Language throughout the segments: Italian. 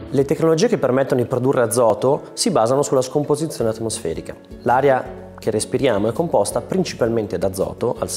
Le tecnologie che permettono di produrre azoto si basano sulla scomposizione atmosferica. L'aria che respiriamo è composta principalmente da azoto al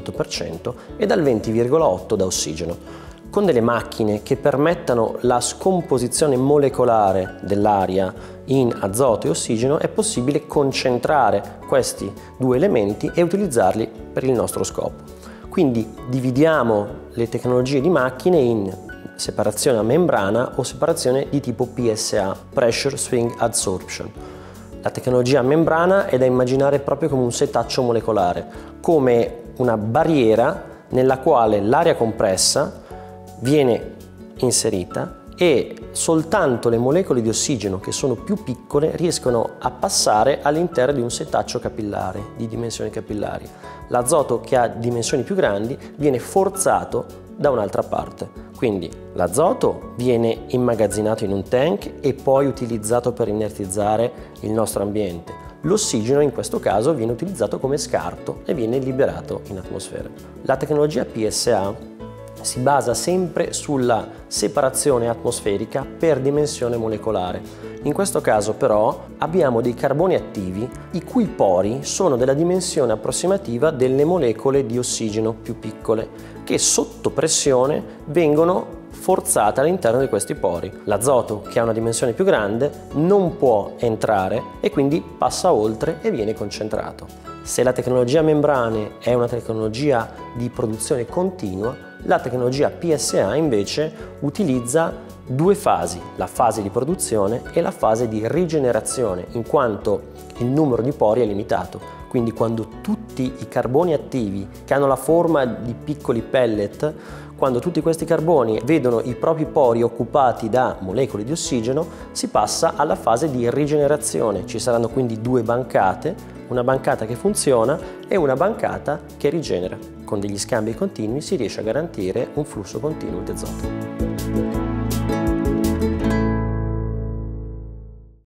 78% e dal 20,8% da ossigeno. Con delle macchine che permettano la scomposizione molecolare dell'aria in azoto e ossigeno è possibile concentrare questi due elementi e utilizzarli per il nostro scopo. Quindi dividiamo le tecnologie di macchine in separazione a membrana o separazione di tipo PSA, Pressure Swing Adsorption. La tecnologia a membrana è da immaginare proprio come un setaccio molecolare, come una barriera nella quale l'aria compressa viene inserita e soltanto le molecole di ossigeno, che sono più piccole, riescono a passare all'interno di un setaccio capillare di dimensioni capillari. L'azoto, che ha dimensioni più grandi, viene forzato da un'altra parte. Quindi l'azoto viene immagazzinato in un tank e poi utilizzato per inertizzare il nostro ambiente. L'ossigeno in questo caso viene utilizzato come scarto e viene liberato in atmosfera. La tecnologia PSA si basa sempre sulla separazione atmosferica per dimensione molecolare. In questo caso però abbiamo dei carboni attivi i cui pori sono della dimensione approssimativa delle molecole di ossigeno più piccole, che sotto pressione vengono forzate all'interno di questi pori. L'azoto, che ha una dimensione più grande, non può entrare e quindi passa oltre e viene concentrato. Se la tecnologia a membrane è una tecnologia di produzione continua, la tecnologia PSA invece utilizza due fasi, la fase di produzione e la fase di rigenerazione, in quanto il numero di pori è limitato. Quindi quando tutti i carboni attivi, che hanno la forma di piccoli pellet, quando tutti questi carboni vedono i propri pori occupati da molecole di ossigeno, si passa alla fase di rigenerazione. Ci saranno quindi due bancate, una bancata che funziona e una bancata che rigenera. Con degli scambi continui si riesce a garantire un flusso continuo di azoto.